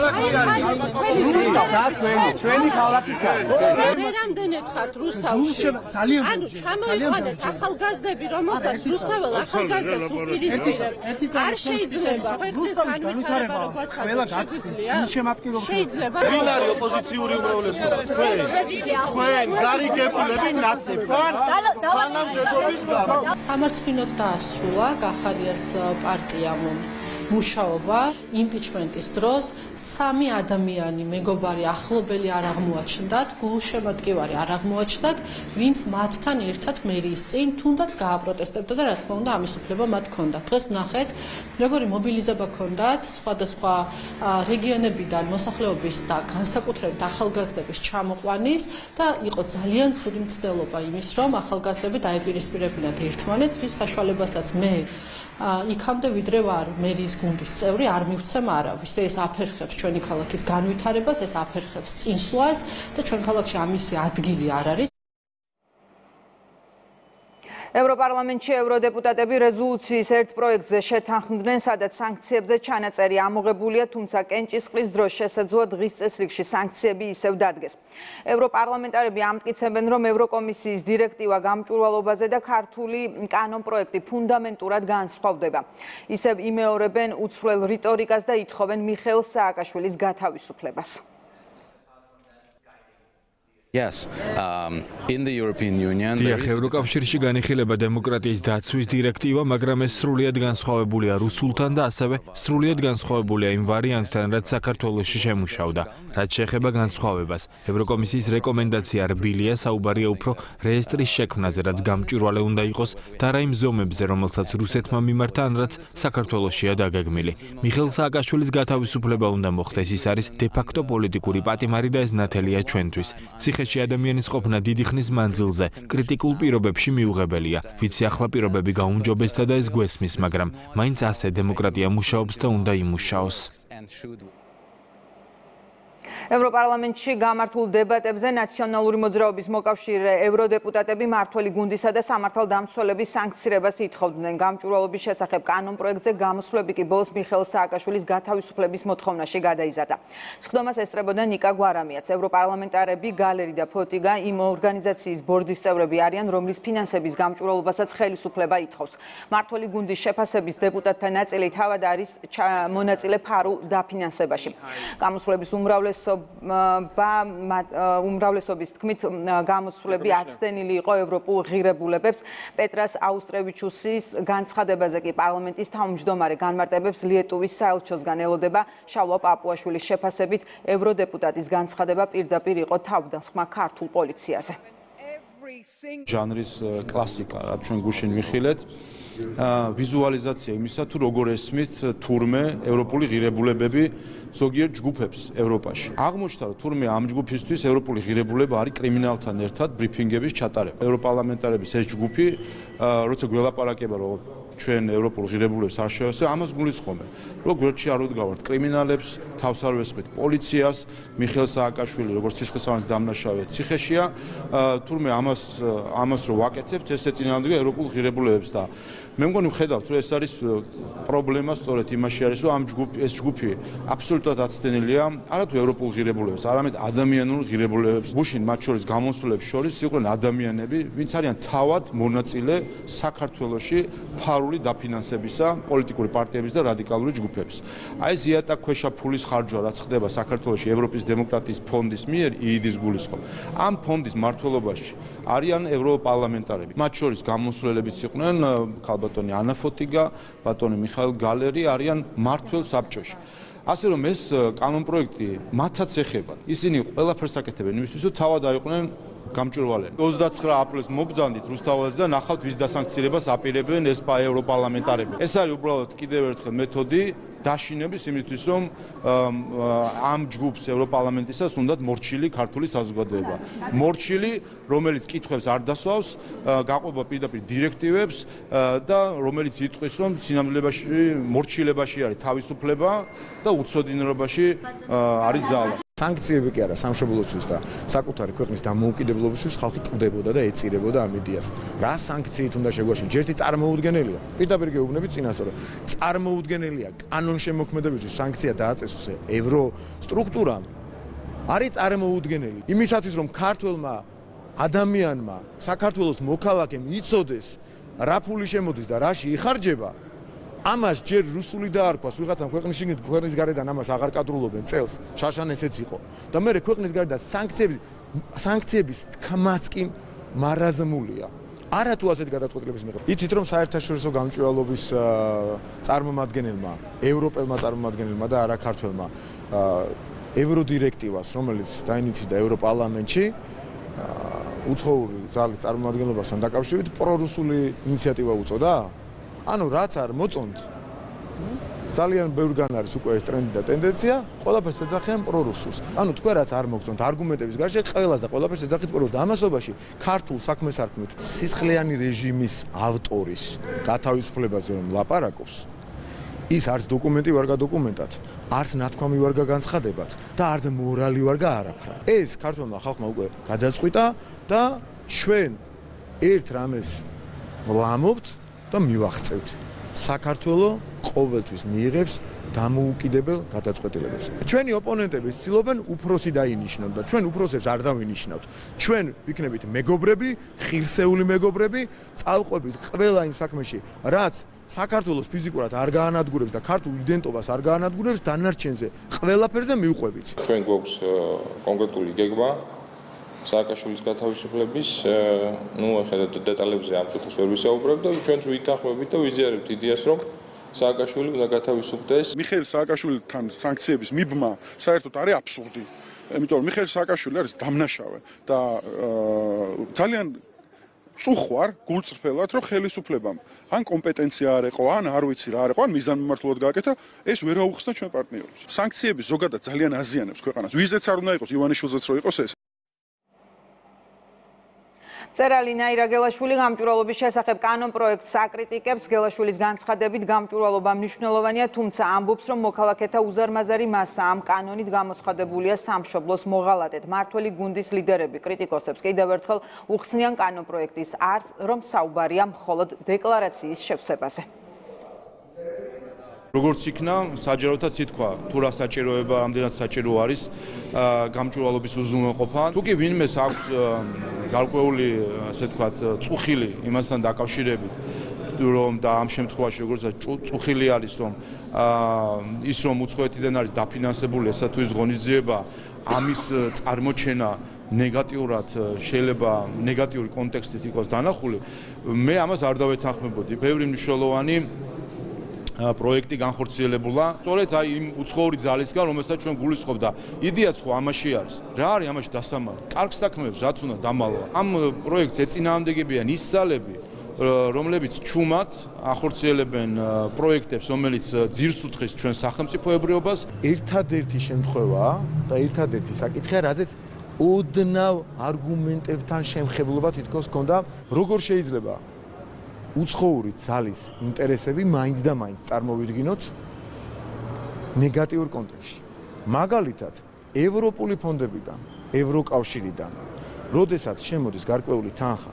ჩვენი ქალაქი მე რამდენად ხართ რუსთავში ძალიან ანუ ჩამოიყვანეთ ახალგაზრდები რომელსაც რუსთაველ ახალგაზრდებს უპირისპირებ არ შეიძლება რუსთავის განვითარება ყველა გაცნია შეიძლება ვინ არის ოპოზიციური უმრავლესობა თქვენ თქვენ გარიგებულები ნაცებთან თანამდებობის გამო სამარცხვინოდ დაასრულა გახარიას პარტიამ მუშაობა იმპიჩმენტის დროს სამი ადამიანი მეგობარი ახლობელი არ აღმოაჩნდათ გულშემატკივარი არ აღმოაჩნდათ ვინც მათთან ერთად მერიის წინ თუნდაც გააპროტესტებდა და რა თქმა უნდა ამის უფლება მათ ჰქონდათ დღეს ნახეთ როგორი მობილიზება ჰქონდათ სხვადასხვა რეგიონებიდან მოსახლეობის და განსაკუთრებით ახალგაზრდების ჩამოყვანის და იყო ძალიან ცუდი მცდელობა იმის რომ ახალგაზრდები დაეპირისპირებინათ ერთმანეთს რის საშუალებასაც მე იქამდე ვიდრე ვარ მერიის გუნდის წევრი არ მივცემ არავის ეს აფერხებს ჩვენი ქალაქის განვითარებას ეს აფერხებს წინსვლას და ჩვენ ქალაქში ამისი ადგილი არ არის ევროპარლამენტში ევროდეპუტატები რეზოლუციის ერთ პროექტზე შეთანხმდნენ, სადაც სანქციებზე ჩანაწერი ამოღებულია, თუმცა კენჭისყრის დროს შესაძლოა დღის წესრიგში სანქციები ისევ დადგეს. ევროპარლამენტარები ამტკიცებენ, რომ ევროკომისიის დირექტივა გამჭვირვალობაზე და ქართული კანონპროექტი ფუნდამენტურად განსხვავდება. ისევ იმეორებენ უცვლელ რიტორიკას და ითხოვენ მიხეილ სააკაშვილის გათავისუფლებას. Yes, um, in the European Union there is ევროკავშირში განიხილება დემოკრატიის დაცვის დირექტივა, მაგრამ ეს სრულიად განსხვავებულია რუსულთან და ასევე სრულიად განსხვავებულია იმ ვარიანტთან, რაც საქართველოში შემუშავდა. რაც შეეხება განსხვავებას, ევროკომისიის რეკომენდაცია რბილია, საუბარია უფრო რეესტრის შექმნაზე, რაც გამჭვირვალე უნდა იყოს და რა იმ ზომებზე, რომელსაც რუსეთმა მიმართა, ან რაც საქართველოშია დაგეგმილი. მიხეილ სააკაშვილის გათავისუფლება უნდა მოხდეს, ის არის დე-ფაქტო პოლიტიკური პატიმარი და ეს ნათელია ჩვენთვის. ციხეში ადამიანის ყოფნა დიდი ხნის მანძილზე კრიტიკულ პირობებში მიუღებელია. ვიცი ახლა პირობები გაუმჯობესდა და ეს გვესმის, მაგრამ მაინც ასე დემოკრატია მუშაობს და უნდა იმუშაოს. ევროპარლამენტში გამართულ დებატებზე ნაციონალური მოძრაობის მოკავშირე ევროდეპუტატები მართველი გუნდისა და სამართალდამცველების სანქცირებას ითხოვდნენ. გამჭვირვალობის შესახებ კანონპროექტზე გამოსვლები კი ბოლოს მიხეილ სააკაშვილის გათავისუფლების მოთხოვნაში გადაიზარდა. სხდომას ესწრებოდა ნიკა გვარამიაც. ევროპარლამენტარები გალერი და ფოტიგა იმ ორგანიზაციის ბორდის წევრები არიან, რომლის ფინანსების გამჭვირვალობასაც ხელისუფლება ითხოვს. მართველი გუნდის შეფასების დეპუტატთა ნაწილი თავად არის მონაწილე ფარულ დაფინანსებაში. გამოსვლების უმრავლესობა უმრავლესობის თქმით გამოსვლები აცდენილი იყო ევროპულ ღირებულებებს. პეტრას აუსტრევიჩუსის განცხადებაზე კი პარლამენტის თავმჯდომარე განმარტებებს ლიეტუვის საელჩოსგან ელოდება. შალვა პაპუაშვილის შეფასებით ევროდეპუტატის განცხადება პირდაპირ იყო თავდასხმა ქართულ პოლიციაზე. ჟანრის კლასიკა, რაც ჩვენ გუშინ ვიხილეთ, ვიზუალიზაცია იმისა, თუ როგორ ესმით თურმე ევროპული ღირებულებები ზოგიერთ ჯგუფებს ევროპაში. აღმოჩნდა, რომ თურმე ამ ჯგუფისთვის ევროპული ღირებულება არის კრიმინალთან ერთად ბრიფინგების ჩატარება. ევროპარლამენტარების ეს ჯგუფი, როცა გველაპარაკება, რომ ჩვენ ევროპულ ღირებულებს არ შევასწავლეთ, ამას გულისხმობენ. რომ გვერდში არ უდგავართ კრიმინალებს, თავს არ ვესმით პოლიციას, მიხეილ სააკაშვილი, როგორც სისხლისღამის დამნაშავე ციხეშია, თურმე ამას ამას რო ვაკეთებთ, ეს ეწინააღმდეგება ევროპულ ღირებულებებს და მე მგონი ვხედავთ რომ ეს არის პრობლემა სწორედ იმაში არის რომ ამ ჯგუფი ეს ჯგუფი აბსოლუტურად აცდენილია არათუ ევროპულ ღირებულებებს, არამედ ადამიანურ ღირებულებებს. გუშინ მათ შორის გამოსვლებს შორის იყვნენ ადამიანები, ვინც არიან თავად მონაწილე საქართველოში ფარული დაფინანსებისა პოლიტიკური პარტიების და რადიკალური ჯგუფების. აი ეს იატაკქვეშა ფულის ხარჯვა რაც ხდება საქართველოში ევროპის დემოკრატიის ფონდის მიერ იიდის გულისხმობ. ამ ფონდის მმართველობაში არიან ევროპარლამენტარები. მათ შორის გამოსვლებიც იყვნენ ქალბატონი ანა ფოტიგა, ბატონი მიხაილ გალერი არიან მმართველ საბჭოში. ასე რომ ეს კანონპროექტი მათაც ეხება. ისინი ყველაფერს აკეთებენ იმისთვის, რომ თავად აიყვნენ გამჭვირვალენი. ოცდაცხრა აპრილს მობრძანდით რუსთაველს და ნახავთ ვის დასანქცირებას აპირებენ ეს ევროპარლამენტარები. ეს არის უბრალოდ კიდევ ერთხელ მეთოდი დაშინების იმისთვის, რომ ამ ჯგუფს ევროპარლამენტისას უნდათ მორჩილი ქართული საზოგადოება. მორჩილი, რომელიც კითხვებს არ დასვავს, გაყვება პირდაპირ დირექტივებს და რომელიც იტყვის, რომ სინამდვილეში მორჩილებაში არის თავისუფლება და უცოდინრობაში არის ძალა. სანქციები კი არა სამშობლოსთვის და საკუთარი ქვეყნის დამოუკიდებლობისთვის ხალხი კვდებოდა და ეწირებოდა ამ იდეას. რა სანქციით უნდა შეგვაშინოს? ჯერთი წარმოუდგენელია. პირდაპირ გეუბნებით წინასწორ. წარმოუდგენელია კანონშემოქმედებისთვის სანქცია დააწესოს ევრო სტრუქტურამ. არის წარმოუდგენელი. იმისათვის რომ ქართველმა ადამიანმა, საქართველოს მოქალაქემ იცოდეს რა ფული შემოდის და რაში იხარჯება, ამას ჯერ რუსული დაარქვას, ვიღაცამ ქვეყნის შიგნით ქვეყნის გარედან ამას აღარ კადრულობენ წელს, შაშან ესეც იყო. და მე ქვეყნის გარედან სანქციების სანქციების თქმაც კი მარაზმულია. არა თუ ასეთ გადაწყვეტილების მიღება. იცით რომ საერთაშორისო გამჭვირვალობის წარმომადგენელმა, ევროპელმა წარმომადგენელმა და არა ქართველმა ევროდირექტივას, რომელიც დაინიცირდა ევროპარლამენტში, უცხოური ძალის წარმომადგენლობასთან დაკავშირებით პრორუსული ინიციატივა უწოდა? ანუ რაც არ მოწონთ ძალიან ბევრგან არის უკვე ეს ტრენდი და ტენდენცია ყველაფერს ეძახიან პრორუსულს. ანუ თქვენ რაც არ მოგწონთ არგუმენტების გარშე ყველას და ყველაფერს ეძახით პრორუსულს და ამასობაში ქართულ საქმეს არ ქმნით. სისხლიანი რეჟიმის ავტორის გათავისუფლებაზე რომ ლაპარაკობს ის არც დოკუმენტი ვარ გადოკუმენტად, არც ნათქვამი ვარ განცხადებად და არც მორალი ვარ არაფრად. ეს ქართულმა ხალხმა უკვე გადაწყვიტა და ჩვენ ერთ რამეს ვლამობთ და მივახწევთ. საქართველო ყოველთვის მიიღებს დამოუკიდებელ გადაწყვეტილებებს. ჩვენი ოპონენტები ცდილობენ უფროსი დაინიშნონ და ჩვენ უფროსებს არ დავინიშნავთ. ჩვენ ვიქნებით მეგობრები, ღირსეული მეგობრები, წავყვებით ყველა იმ საქმეში, რაც საქართველოს ფიზიკურად არ გაანადგურებს და ქართულ იდენტობას არ გაანადგურებს, დანარჩენზე ყველაფერზე მივყვებით. ჩვენ გვაქვს კონკრეტული გეგმა სააკაშვილის გათავისუფლების, ну, ახლა დეტალებზე ამ წუთას ვერ ვისაუბრებ და ჩვენც ვითანხმებით და ვიზიარებთ იდეას, რომ სააკაშვილი უნდა გათავისუფლდეს. მიხეილ სააკაშვილთან სანქციების მიბმა საერთოდ არის აბსურდი. იმიტომ რომ მიხეილ სააკაშვილი არის დამნაშავე და ძალიან წუხვარ გულწრფელად, რომ ხელისუფლებამ ან კომპეტენცია არ ეყო, ან არ ვიცი რა არ ეყო, ან მიზანმიმართულად გააკეთა, ეს ვერ აუხსნა ჩვენ პარტნიორებს. სანქციები ზოგადად ძალიან აზიანებს ქვეყანას. ვიზეც არ უნდა იყოს, ივანიშვილზეც რო იყოს ეს. წერალი ნაირა გელაშვილი გამჭვირვალობის შესახებ კანონპროექტს აკრიტიკებს. გელაშვილის განცხადებით გამჭვირვალობა მნიშვნელოვანია, თუმცა ამბობს, რომ მოქალაქეთა უზარმაზარი მასა ამ კანონით გამოცხადებულია სამშობლოს მოღალატედ. მართველი გუნდის ლიდერები კრიტიკოსებს კიდევ ერთხელ უხსნიან კანონპროექტის არს, რომ საუბარია მხოლოდ დეკლარაციის შევსებაზე. როგორც იქნა, საჯაროთაც ითქვა, თუ რა საჭიროება, ამდენად საჭირო არის გამჭვირვალობის უზრუნველყოფა. თუ კი ვინმეს აქვს გარკვეული, ასე ვთქვათ, წუხილი იმასთან დაკავშირებით, რომ და ამ შემთხვევაში როგორც წუხილი არის, რომ ის რომ უცხოეთიდან არის დაფინანსებული ესა თუ ის ღონისძიება, ამის წარმოჩენა ნეგატიურად შეიძლება ნეგატიური კონტექსტით იყოს დანახული, მე ამას არ დავეთანხმებოდი. ბევრი მნიშვნელოვანი პროექტი განხორციელებულა. სწორედ აი იმ უცხოური ძალისგან, რომელსაც ჩვენ გულისხმობ და იდეაც ხო ამაში არის. რა არის ამაში დასამალი? კარგ საქმეებს რაც უნდა დამალვა. ამ პროექტს ეწინააღმდეგებიან ის ძალები, რომლებიც ჩუმად ახორციელებენ პროექტებს, რომელიც ძირს უთხრის ჩვენ სახელმწიფოებრიობას. ერთადერთი შემთხვევაა და ერთადერთი საკითხია, რაზეც ოდნავ არგუმენტებთან შემხებლობა თითქოს ჰქონდა, როგორ შეიძლება უცხოური ძალის ინტერესები მაინც და მაინც წარმოვიდგინოთ ნეგატიურ კონტექსტში. მაგალითად, ევროპული ფონდებიდან, ევროკავშირიდან, როდესაც შემოდის გარკვეული თანხა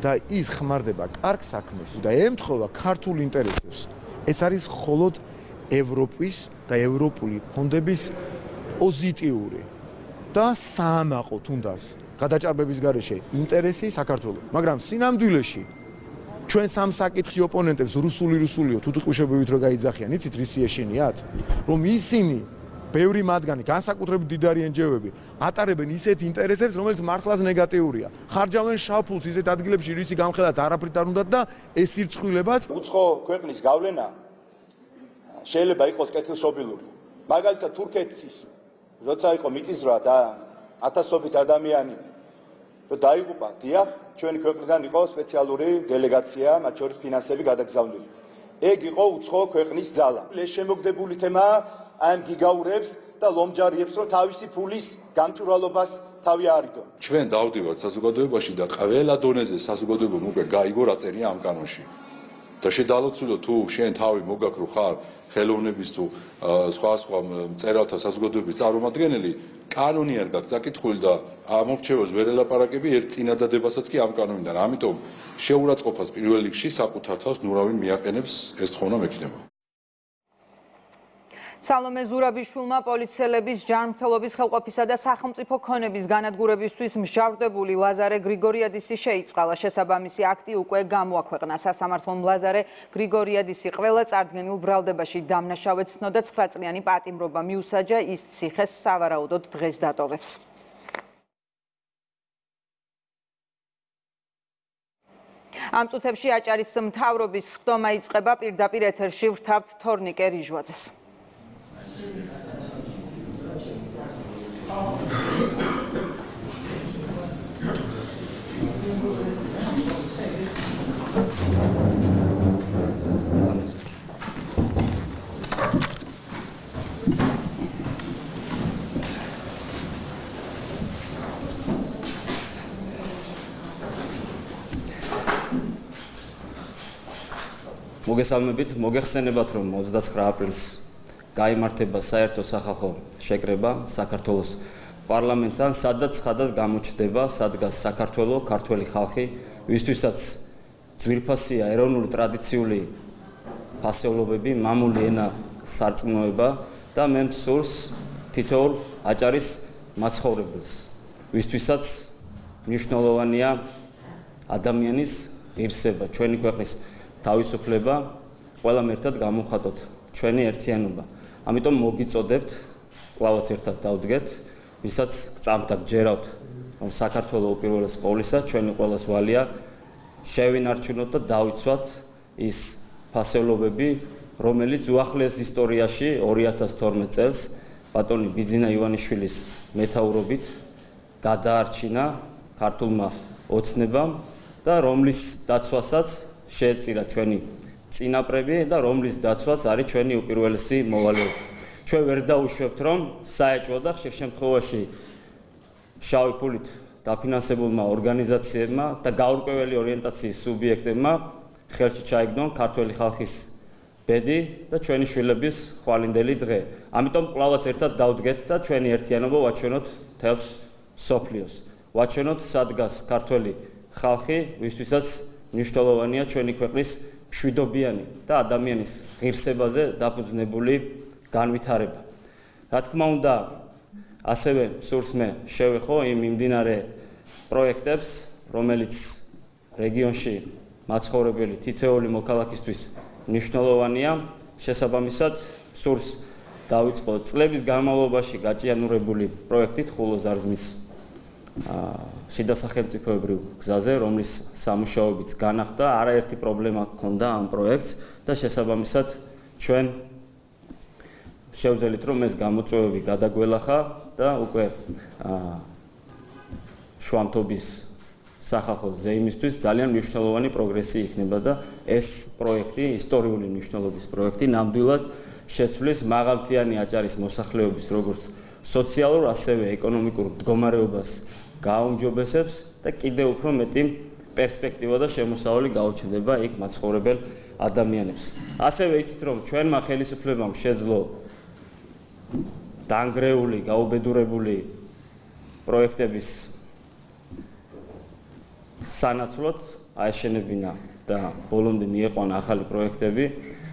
და ის ხმარდება კარგ საქმეს და ემთხოვა ქართულ ინტერესებს. ეს არის მხოლოდ ევროპის და ევროპული ფონდების პოზიტიური და საამაყო თუნდაც გადაჭარბების გარეშე ინტერესი საქართველოს. მაგრამ სინამდვილეში ჩვენ სამ საკითხში ოპონენტებს რუსული რუსულიო თუთიყუშებებით რო გაიძახიან, იცით რის ეშინიათ, რომ ისინი ბევრი მათგანი, განსაკუთრებით დიდარი ენჯეოები, ატარებენ ისეთ ინტერესებს, რომელიც მართლაც ნეგატიურია. ხარჯავენ შავფულს ისეთ ადგილებში, რისი გამხელაც არაფრით არ უნდათ და ეს ირწხვილებად უცხო ქვეყნის გავლენა შეიძლება იყოს კეთილშობილური. მაგალითად თურქეთის როცა იყო მიწისძვრა და ათასობით ადამიანი რომ დაიღუპა, დიახ, ჩვენი ქვეყნიდან იყო სპეციალური დელეგაცია, მათ შორის ფინანსები გადაგზავნილი. ეგ იყო უცხო ქვეყნის ძალა. ეს შემოგდებული თემაა ამ გიგაურებს და ლომჯარიებს, რომ თავისი ფულის გამჭვირვალობას თავი არიდონ. ჩვენ დავდივართ საზოგადოებაში და ყველა დონეზე საზოგადოებამ უკვე გაიგო რა წერია ამ კანონში. და შედალოცულო თუ შენ თავი მოგაქრო ხარ ხელოვნების თუ სხვა სხვა მწერალთა საზოგადოების წარმომადგენელი, კანონი არ გაქვს საკითხული და ამორჩევას ვერ ელაპარაკები ერთ წინადადებასაც კი ამ კანონიდან. ამიტომ შეურაცხყოფას პირველ რიგში საკუთარ თავს ნურავინ მიაყენებს, ეს თხოვნა მექნება. სალომე ზურაბიშვილმა პოლიციელების ჯანმრთელობის ხელყოფისა და სახელმწიფო ქონების განადგურებისთვის მსჯავრდებული ლაზარე გრიგორიადისი შეიწყალა. შესაბამისი აქტი უკვე გამოაქვეყნა. სასამართლომ ლაზარე გრიგორიადისი ყველა წარდგენილ ბრალდებაში დამნაშავედ ცნო და ცხრა წლიანი პატიმრობა მიუსაჯა, ის ციხეს სავარაუდოდ დღეს დატოვებს. ამ წუთებში აჭარის მთავრობის ხდომა იწყება, პირდაპირ ეთერში ვრთავთ თორნიკე რიჟვაძეს. მოგესალმებით, მოგეხსენებათ, რომ ოცდაცხრა აპრილს გაიმართება საერთო სახალხო შეკრება საქართველოს პარლამენტთან, სადაც ხადად გამოჩნდება სადგას საქართველო, ქართველი ხალხი, ვისთვისაც ძვირფასია ეროვნული ტრადიციული ფასეულობები, მამული ენა, სარწმუნოება და მე მსურს თითოეულ აჭარის მაცხოვრებელს, ვისთვისაც მნიშვნელოვანია ადამიანის ღირსება, ჩვენი ქვეყნის თავისუფლება, ყველამ ერთად გამოვხატოთ ჩვენი ერთიანობა. ამიტომ მოგიწოდებთ, კლავაც ერთად დავდგეთ, ვისაც გწამთ და გჯერავთ, რომ საქართველო უპირველეს ყოვლისა ჩვენი ყველას ვალია შევინარჩუნოთ და დავიცვათ ის ფასეულობები, რომელიც უახლეს ისტორიაში ორი ათას თორმეტ წელს ბატონი ბიძინა ივანიშვილის მეთაურობით გადაარჩინა ქართულმა ოცნებამ და რომლის დაცვასაც შეეწირა ჩვენი წინაპრები და რომლის დაცვაც არის ჩვენი უპირველესი მოვალეობა. ჩვენ ვერ დაუშვებთ, რომ საეჭვო და ხშირ შემთხვევაში შავი ფულით დაფინანსებულმა ორგანიზაციებმა და გაურკვეველი ორიენტაციის სუბიექტებმა ხელში ჩაიგდონ ქართველი ხალხის ბედი და ჩვენი შვილების ხვალინდელი დღე. ამიტომ კლავაც ერთად დავდგეთ და ჩვენი ერთიანობა ვაჩვენოთ მთელს მსოფლიოს. ვაჩვენოთ სადგას ქართველი ხალხი, ვისთვისაც მნიშვნელოვანია ჩვენი ქვეყნის მშვიდობიანი და ადამიანის ღირსებაზე დაფუძნებული განვითარება. რა თქმა უნდა, ასევე სურს მე შევეხო იმ მიმდინარე პროექტებს, რომელიც რეგიონში მაცხოვრებელი თითოეული მოქალაქისთვის მნიშვნელოვანია. შესაბამისად, სურს დავიწყო წლების განმავლობაში გაჭიანურებული პროექტით ხულო-ზარზმის შიდა სახელმწიფოებრივ გზაზე, რომლის სამუშაოებიც განახდა, არაერთი პრობლემა ჰქონდა ამ პროექტს და შესაბამისად ჩვენ შევძელით, რომ ეს გამოწვევები გადაგველახა და უკვე შუამთობის სახალხო ზეიმისთვის ძალიან მნიშვნელოვანი პროგრესი იქნება და ეს პროექტი, ისტორიული მნიშვნელობის პროექტი ნამდვილად შეცვლის მაღალმთიანი აჭარის მოსახლეობის როგორც სოციალურ, ასევე ეკონომიკურ მდგომარეობას გააუმჯობესებს და კიდევ უფრო მეტი პერსპექტივა და შემოსავალი გაუჩნდება იქ მაცხოვრებელ ადამიანებს. ასევე იცით, რომ ჩვენმა ხელისუფლებამ შეძლო დაანგრეული, გაუბედურებული პროექტების სანაცვლოდ აეშენებინა და ბოლომდე მieყვანა ახალი პროექტები.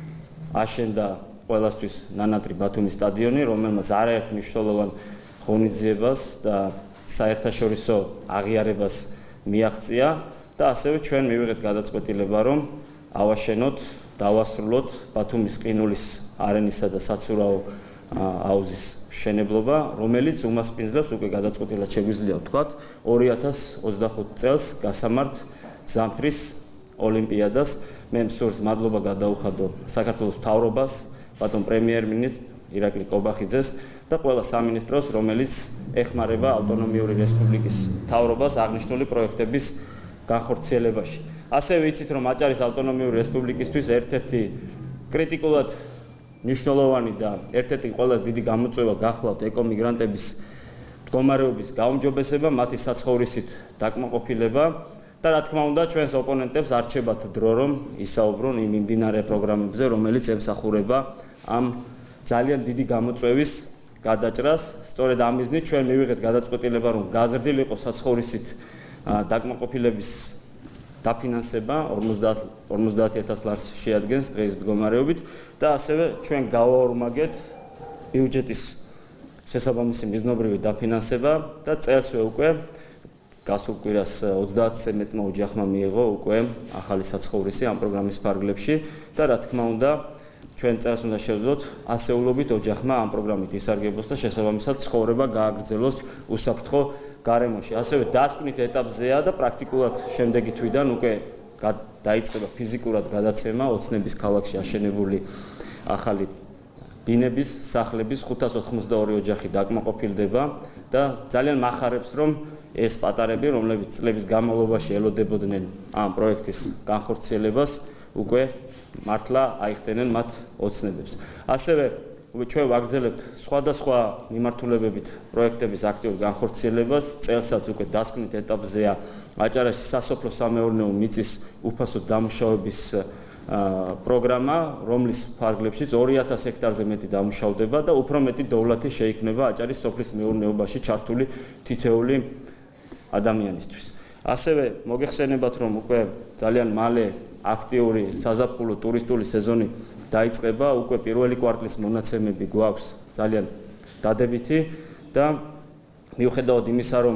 აშენდა ყველასთვის ნანატრი ბათუმის სტადიონი, რომელმაც არაერთ მნიშვნელოვან ღონისძიებას და საერთაშორისო აღიარებას მიაღწია და ასევე ჩვენ მივიღეთ გადაწყვეტილება, რომ ავაშენოთ, დავასრულოთ ბათუმის ყინულის არენისა და საცურაო აუზის მშენებლობა, რომელიც უმასპინძლებს უკვე გადაწყვეტილად შეგვიძლია ვთქვათ ორი ათას ოცდახუთი წელს გასამართ ზამთრის ოლიმპიადას. მე მსურს მადლობა გადაუხადო საქართველოს მთავრობას, ბატონ პრემიერ-მინისტრ ირაკლი კობახიძეს და ყველა სამინისტროს, რომელიც ეხმარება ავტონომიური რესპუბლიკის მთავრობას აღნიშნული პროექტების განხორციელებაში. ასევე იცით, რომ აჭარის ავტონომიური რესპუბლიკისთვის ერთ-ერთი კრიტიკულად მნიშვნელოვანი და ერთ-ერთი ყველაზე დიდი გამოწვევა გახლავთ ეკომიგრანტების მდგომარეობის გაუმჯობესება, მათი საცხოვრისით დაკმაყოფილება და რა თქმა უნდა ჩვენს ოპონენტებს არჩებათ დრო, რომ ისაუბრონ იმ მიმდინარე პროგრამებზე, რომელიც ემსახურება ამ ძალიან დიდი გამოწვევის გადაჭრას. სწორედ ამ მიზნით ჩვენ მივიღეთ გადაწყვეტილება, რომ გაზრდილი იყოს საცხოვრისით დაკმაყოფილების დაფინანსება ორმოცდაათი ათას ლარს შეადგენს დღის მდგომარეობით და ასევე ჩვენ გავაორმაგეთ ბიუჯეტის შესაბამისი მიზნობრივი დაფინანსება და წელსვე უკვე გასულ კვირას ოცდაათზე მეტმა ოჯახმა მიიღო უკვე ახალი საცხოვრისი ამ პროგრამის ფარგლებში და რა თქმა უნდა ჩვენ წელს უნდა შევძლოთ ასეულობით ოჯახმა ამ პროგრამით ისარგებლოს და შესაბამისად ცხოვრება გააგრძელოს უსაფრთხო გარემოში. ასევე დასკვნით ეტაპზეა და პრაქტიკულად შემდეგი თვიდან უკვე დაიწყება ფიზიკურად გადაცემა ოცნების ქალაქში აშენებული ახალი ბინების, სახლების ხუთას ოთხმოცდაორი ოჯახი დაკმაყოფილდება და ძალიან მახარებს, რომ ეს პატარები, რომლებიც წლების განმავლობაში ელოდებოდნენ ამ პროექტის განხორციელებას, უკვე მართლა აიხდენენ მათ ოცნებებს. ასევე ჩვენ ვაგრძელებთ სხვადასხვა მიმართულებებით პროექტების აქტიურ განხორციელებას. წელსაც უკვე დასკვნით ეტაპზეა აჭარაში სასოფლო-სამეურნეო მიწის უფასო დამუშავების პროგრამა, რომლის ფარგლებშიც ორი ათას ჰექტარზე მეტი დამუშავდება და უფრო მეტი დოვლათი შეიქმნება აჭარის სოფლის მეურნეობაში ჩართული თითეული ადამიანისთვის. ასევე მოგეხსენებათ, რომ უკვე ძალიან მალე აქტიური საზაფხულო ტურისტული სეზონი დაიწყება, უკვე პირველი კვარტლის მონაცემები გვაქვს ძალიან დადებითი და მიუხედავად იმისა, რომ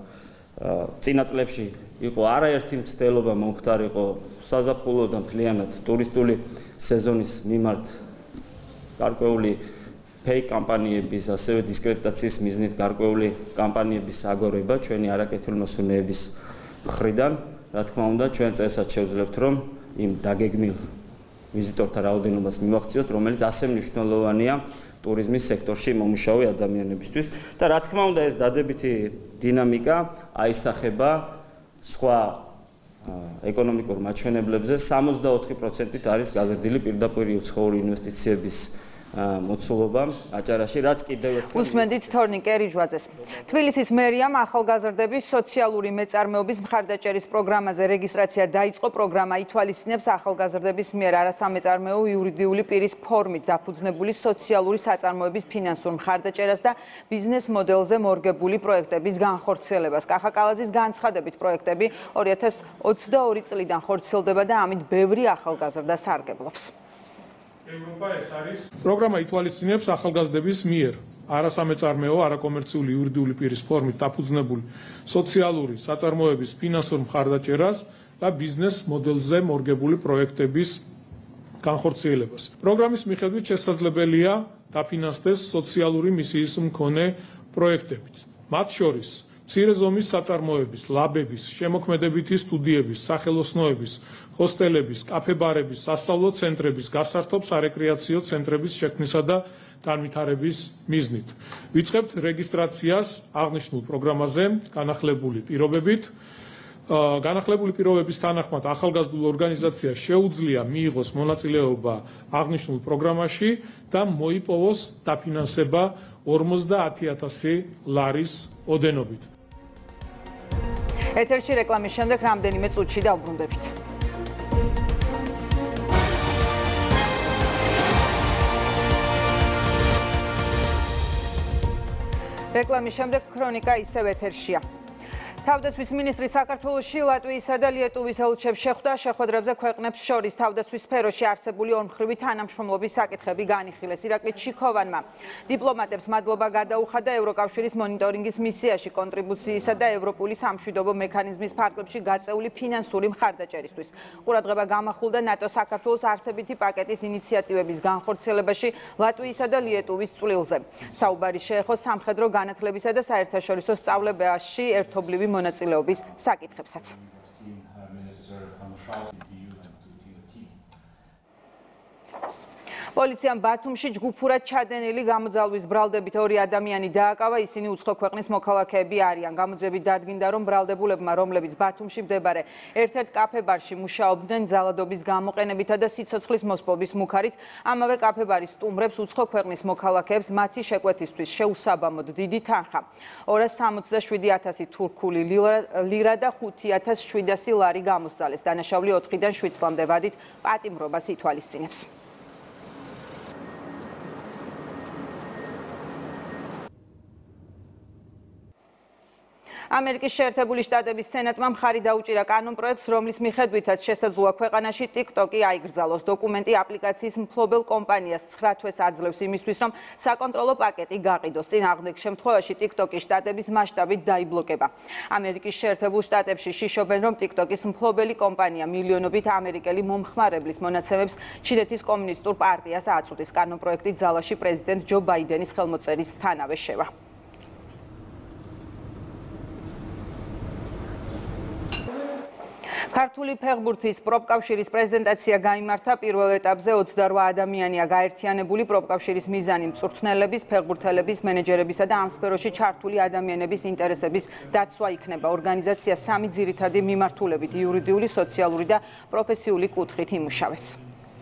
წინა წლებში იყო არაერთი მცდელობა მომხდარიყო საზაფხულო და მთლიანად ტურისტული სეზონის მიმართ გარკვეული ფეიქ კამპანიების, ასევე დისკრედიტაციის მიზნით გარკვეული კამპანიების აგორება ჩვენი არაკეთილმოსურნეების მხრიდან. რა თქმა უნდა, ჩვენ წელსაც შევძლებთ, რომ იმ დაგეგმილ ვიზიტორთა რაოდენობას მივახციოთ, რომელიც ასე მნიშვნელოვანია ტურიზმის სექტორში მომუშავე ადამიანებისთვის და რა თქმა უნდა, ეს დადებითი დინამიკა აისახება სხვა ეკონომიკურ მაჩვენებლებზე. სამოცდაოთხი პროცენტით არის გაზრდილი პირდაპირი უცხოური ინვესტიციების მოცულობა აჭარაში, რაც კიდევ ერთხელ უსმენდით თორნიკე რიჯვაძეს. თბილისის მერიამ ახალგაზრდების სოციალური მეწარმეობის მხარდაჭერის პროგრამაზე რეგისტრაცია დაიწყო. პროგრამა ითვალისწინებს ახალგაზრდების მიერ არასამეწარმეო იურიდიული პირის ფორმით დაფუძნებული სოციალური საწარმოების ფინანსურ მხარდაჭერას და ბიზნეს მოდელზე მორგებული პროექტების განხორციელებას. კახაკალაძის განცხადებით, პროექტები ორი ათას ოცდაორი წლიდან ხორციელდება და ამით ბევრი ახალგაზრდა სარგებლობს. ევროპა ეს არის პროგრამა ითვალისწინებს ახალგაზრდების მიერ არასამეწარმეო, არაკომერციული იურიდიული პირის ფორმით დაფუძნებული სოციალური საწარმოების ფინანსურ მხარდაჭერას და ბიზნეს მოდელზე მორგებული პროექტების განხორციელებას. პროგრამის მიხედვით შესაძლებელია დაფინანსდეს სოციალური მისიის მქონე პროექტებით. მათ შორის მცირე ზომის საწარმოების, ლაბების, შემოქმედებითი სტუდიების, სახელოსნოების, ჰოსტელების, კაფე-ბარების, სასწავლო ცენტრების, გასართობ სარეკრეაციო ცენტრების შექმნისა და განვითარების მიზნით. ვიწყებთ რეგისტრაციას აღნიშნულ პროგრამაზე განახლებული პირობებით. განახლებული პირობების თანახმად ახალგაზრდულ ორგანიზაციას შეუძლია მიიღოს მონაწილეობა აღნიშნულ პროგრამაში და მოიპოვოს დაფინანსება ორმოცდაათი ათასი ლარის ოდენობით. ეთერში რეკლამის შემდეგ რამდენიმე წუთში დავბრუნდებით. რეკლამის შემდეგ ქრონიკა ისევ ეთერშია. თავდაცვის მინისტრი საქართველოში ლატვიისა და ლიეტუვის ელჩებს შეხვდა შეხვედრებზე ქვეყნებს შორის თავდაცვის სფეროში არსებული ორმხრივი თანამშრომლობის საკითხები განიხილეს. ირაკლი ჩიქოვანმა დიპლომატებს მადლობა გადაუხადა ევროკავშირის მონიტორინგის მისიაში კონტრიბუციისა და ევროპული სამშვიდობო მექანიზმის ფარგლებში გაწეული ფინანსური მხარდაჭერისთვის. ყურადღება გამახვილდა ნატოს საქართველოს არსებითი პაკეტის ინიციატივების განხორციელებაში ლატვიისა და ლიეტუვის წვლილზე. საუბარი შეეხო სამხედრო განათლებისა და საერთაშორისო სწავლებაში ერთობლივი მონაწილეობის საკითხებსაც. პოლიციამ ბათუმში ჯგუფურად ჩადენილი გამოძალვის ბრალდებით ორი ადამიანი დააკავა, ისინი უცხო ქვეყნის მოქალაქეები არიან. გამოძებით დადგინდა, რომ ბრალდებულებმა, რომლებიც ბათუმში მდებარე ერთ-ერთ კაფე-ბარში მუშაობდნენ ძალადობის გამოყენებითა და სიცოცხლის მოსპობის მუქარით, ამავე კაფე-ბარის სტუმრებს უცხო ქვეყნის მოქალაქეებს მათი შეკვეთისთვის შეუსაბამოდ დიდი თანხა ორას სამოცდაშვიდი ათასი თურქული ლირა და ხუთი ათას შვიდასი ლარი გამოსცალეს. დანაშაული ოთხიდან შვიდ წლამდე ვადით პატიმრობას ითვალისწინებს. ამერიკის შეერთებული შტატების სენატმა მხარი დაუჭირა კანონპროექტს, რომლის მიხედვითაც შესაძლოა ქვეყანაში TikTok-ი აიგრძალოს. დოკუმენტი აპლიკაციის მფლობელ კომპანიას ცხრა თვეს აძლევს იმისთვის, რომ საკონტროლო პაკეტი გაყიდოს. წინააღმდეგ შემთხვევაში TikTok-ი შტატების მასშტაბით დაიბლოკება. ამერიკის შეერთებულ შტატებში შიშობენ, რომ TikTok-ის მფლობელი კომპანია მილიონობით ამერიკელი მომხმარებლის მონაცემებს ჩინეთის კომუნისტურ პარტიას აწვდის. კანონპროექტი ძალაში პრეზიდენტ ჯო ბაიდენის ხელმოწერისთანავე შევა. ქართული ფეხბურთის პროფკავშირის პრეზენტაცია გაიმართა. პირველ ეტაპზე ოცდარვა ადამიანია გაერთიანებული. პროფკავშირის მიზანი მწვრთნელების, ფეხბურთელების, მენეჯერებისა და ამ სფეროში ჩართული ადამიანების ინტერესების დაცვა იქნება. ორგანიზაცია სამი ძირითადი მიმართულებით იურიდიული, სოციალური და პროფესიული კუთხით იმუშავებს.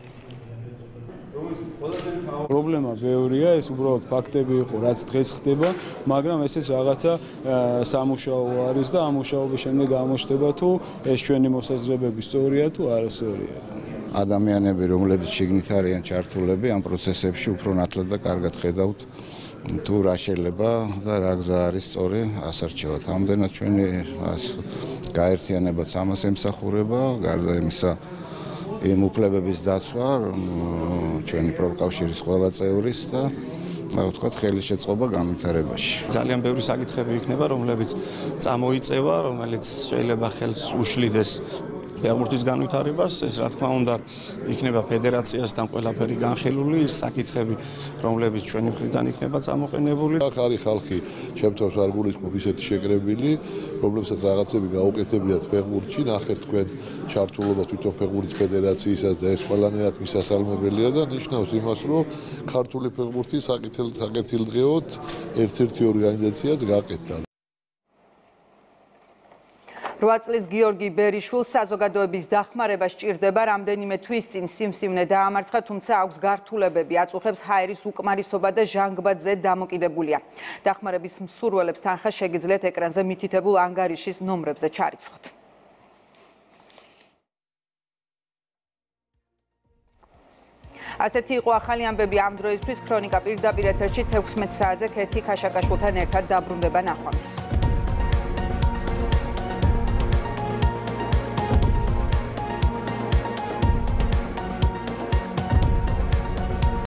პრობლემა ბევრია, ეს უბრალოდ ფაქტები იყო, რაც დღეს ხდება, მაგრამ ესეც რაღაცა სამუშაო არის და ამ მუშაობის შემდეგ გამოჩნდება თუ ეს ჩვენი მოსაზრებები სწორია თუ არასწორია. ადამიანები, რომლებიც შიგნით არიან ჩართულები ამ პროცესებში, უფრო ნათლად და კარგად ხედავთ თუ რა შეიძლება და რა გზა არის სწორი ასარჩევად. ამდენად ჩვენი გაერთიანებაც ამას ემსახურება, გარდა იმისა იმ უფლებების დაცვა, ჩვენი პროფკავშირის ყველა წევრის და ვთქვათ, ხელისშეწყობა განვითარებაში. ძალიან ბევრი საკითხები იქნება, რომლებიც წამოიწევა, რომელიც შეიძლება ხელს უშლიდეს ფეხბურთის განვითარებას, ეს რა თქმა უნდა იქნება ფედერაციასთან ყველაფერი განხილული, ის საკითხები, რომლებიც ჩვენი მხრიდან იქნება წამოყენებული. აქ არის ხალხი, ჩემთვის არ გულისხმობ ისეთი შეკრებილი, რომლებსაც რაღაცები გაუკეთებიათ ფეხბურთში, ნახეთ თქვენ ჩართულობა თვითონ ფეხბურთის ფედერაციისას და ეს ყველანაირად მისასალმებელია და ნიშნავს იმას, რომ ქართული ფეხბურთი საკეთილდღეოდ ერთ-ერთი ორგანიზაციაც გაკეთდა. რვა წლის გიორგი ბერიშვილს საზოგადოების დახმარება სჭირდება. რამდენიმე თვის წინ სიმსივნე დაამარცხა, თუმცა აქვს გართულებები. აწუხებს ჰაერის უკმარისობა და ჟანგბადზე დამოკიდებულია. დახმარების მსურველებს თანხა შეგიძლიათ ეკრანზე მითითებულ ანგარიშის ნომრებზე ჩარიცხოთ. ასეთი იყო ახალი ამბები ამ დროისთვის. ქრონიკა პირდაპირ ეთერში თექვსმეტ საათზე ქეთი ქაშაკაშვილთან ერთად დაბრუნდება ნახვამდის.